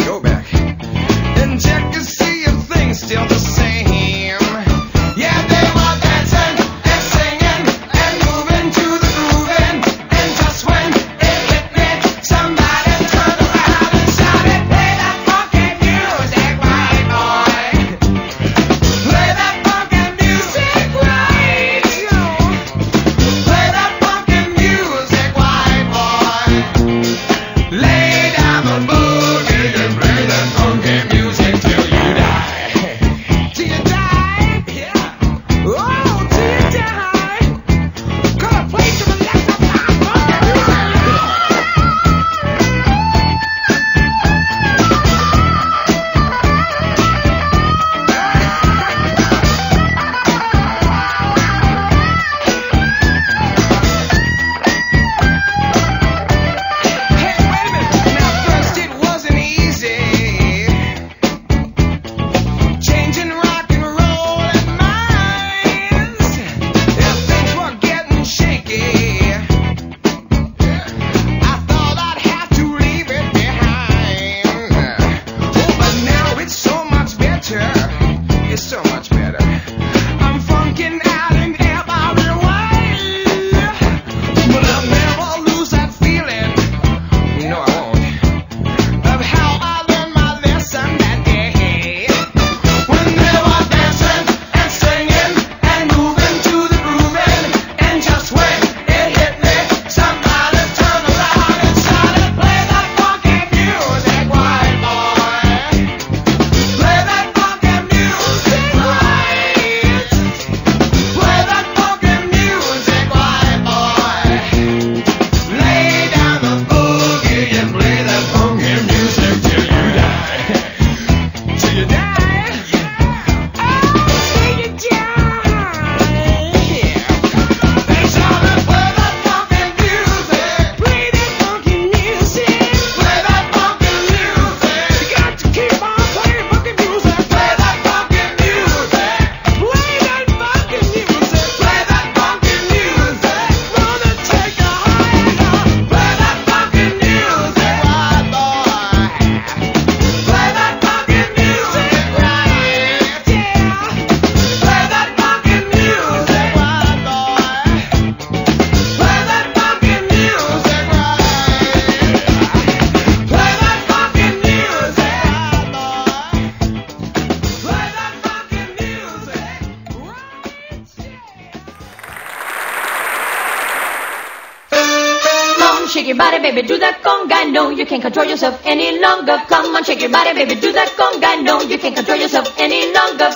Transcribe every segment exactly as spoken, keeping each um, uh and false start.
go back and check to see if things still the same. Yeah, they were dancing and singing and moving to the grooving, and just when it hit me, somebody turned around and shouted, "Play that funky music, white boy. Play that funky music, right. Play that funky music, white boy. Lay down the boogie and play that funky music till you die." Till you die? Yeah. Oh, till you die. Gonna play to the left of my funky music. Hey, wait a minute. Now, first it wasn't easy. Changing rock and roll and minds. Yeah, things were getting shaky. I thought I'd have to leave it behind. Oh, but now it's so much better. It's so much better. I'm funking out in every way. But I'll never lose that feeling. No, I won't. Of how I learned my lesson that day. When they were dancing and singing and moving to the grooving, and just when it hit me, somebody turned around and shouted, "Play that funky music, white boy. Play that funky music, right. Play that funky music, white boy. Lay down the boogie and play that funky music till you die." Till you die? Oh, till you die. They shouted, "Play that funky music. Play that funky music. Play that funky music. You got to keep on playing funky music. Play that funky music. Play that funky music. Play that funky music. Wanna take you higher. Play that funky music, white boy. Play that funky music, right. Yeah. Play that funky music, white boy. Play that funky music, right. Play that funky music, white boy. Play that funky music, right. Come on, shake your body, baby, do that conga. No, you can't control yourself any longer. Come on, shake your body, baby, do that conga. No, you can't control yourself any longer.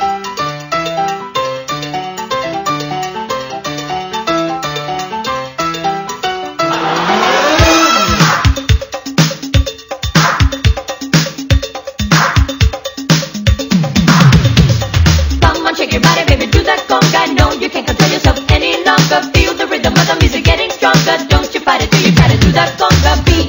Come on, shake your body, baby, do that conga. No, you can't control yourself any longer. Feel the rhythm of the music getting stronger. Don't you fight it till you try to do that conga beat.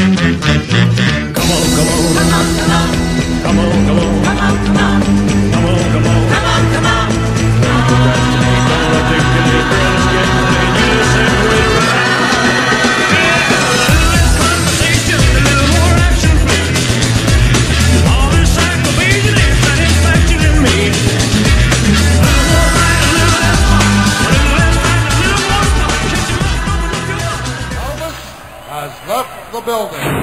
Come on, come on. Come on, come on. Come on, come on. Come on, come on. Come on, come on. Come on, come on. Procrastinate, don't think till your girl is getting laid. You just say wait around. Yeah, a little less conversation, a little more action, please. All this aggravation is satisfaction in me. A little more right, a little less talk. A little less right, a little more talk. Elvis has left the building.